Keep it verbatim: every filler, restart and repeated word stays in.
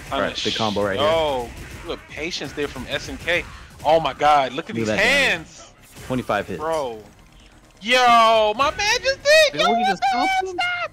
Alright, big combo right here. Oh, look, patience there from S N K. Oh my God, look at Look these at that hands, twenty-five hits. bro. Yo, my man just did. Did Yo, Ogi what just the comp hell? him? Stop.